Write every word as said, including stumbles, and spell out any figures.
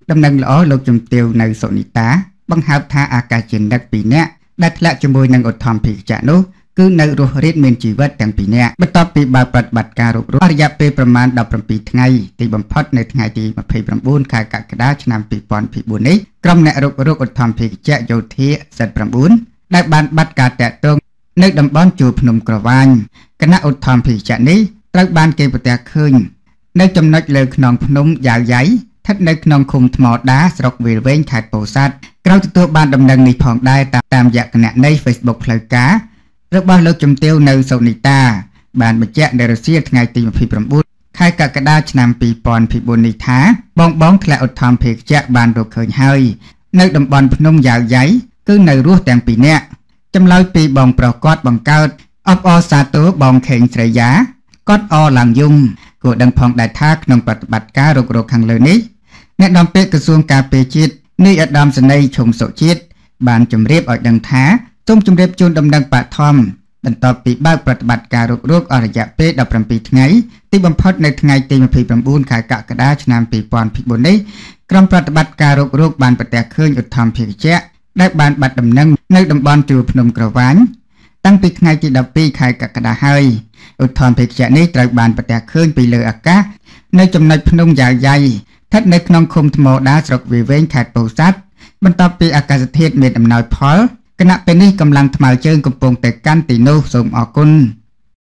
ដំណឹងល្អលោកជំទាវនៅសូនីតាបង្ហើបថាអាកាសយានិកពីរនាក់ដែលធ្លាក់ជាមួយនឹងឧទ្ធម្ភាគចក្រនោះគឺនៅរស់រានមានជីវិតទាំងពីរនាក់បន្ទាប់ពីបើកប្រតិបត្តិការរុករករយៈពេលប្រមាណដប់ប្រាំពីរថ្ងៃទីបំផុតនៅថ្ងៃទីម្ភៃប្រាំបួនខែកក្កដាឆ្នាំពីរពាន់ពីរនេះក្រុមអ្នករុករកឧទ្ធម្ភាគចក្រយោធាសិតប្រាំបួនដែលបានបាត់ការតាក់ទងនៅតំបន់ជួរភ្នំក្រវាញគណៈឧទ្ធម្ភាគចក្រនេះត្រូវបានគេប្រទះឃើញនៅចំណុចលើខ្នងភ្នំយ៉ាវយ៉ៃស្ថិតនៅក្នុងឃុំថ្មដាស្រុកវាលវែងខេត្តពោធិ៍សាត់ក្រោយទទួលបានដំណឹងនេះផងដែរតាមរយៈគណនី Facebook ផ្លូវការរបស់លោកជំទាវនៅសូនីតាបានបញ្ជាក់នៅរសៀលថ្ងៃទីម្ភៃប្រាំបួនខែកក្កដាឆ្នាំពីរពាន់ពីរនេះថាបងបងធ្លាក់ឧទ្ធម្ភាគចក្របានរកឃើញហើយនៅតំបន់ភ្នំយ៉ាវយ៉ៃគឺនៅរស់ទាំងពីរនាក់ចម្លើយពីបងប្រុសគាត់បង្កើតអបអរសាទរបងខេងស្រីយ៉ាគាត់អឡើងយំគួរដឹងផងដែរថាក្នុងប្រតិបត្តិការរុករកខាងលើនេះអ្នកនាំពាក្យក្រសួងការពារជាតិនាយឧត្តមសេនីយ៍ឈុំសុជាតិបានជម្រាបឲ្យដឹងថាសូមជម្រាបជូនដំណឹងបឋមបន្ទាប់ពីបើកប្រតិបត្តិការរុករកអស់រយៈពេលដប់ប្រាំពីរថ្ងៃទីបំផុតនៅថ្ងៃទីម្ភៃប្រាំបួនខែកក្កដាឆ្នាំពីរពាន់ពីរនេះក្រុមប្រតិបត្តិការរុករកបានប្រទះឃើញឧទ្ធម្ភាគចក្រដែលបានបាត់ដំណឹងនៅតំបន់ជួរភ្នំក្រវាញតាំងពីថ្ងៃទីដប់ពីរខែកក្កដាហើយឧទ្ធម្ភាគចក្រនេះត្រូវបានប្រទះឃើញពីលើអាកាសនៅចំណុចភ្នំយ៉ាវយ៉ៃស្ថិតនៅក្នុងឃុំថ្មដាស្រុកវាលវែងខេត្តពោធិ៍សាត់បន្ទាប់ពីអាកាសធាតុមានអំណោយផលគណៈពេលនេះកម្លាំងថ្មើរជើងកំពុងតែកាន់ទីនោះសូមអរគុណ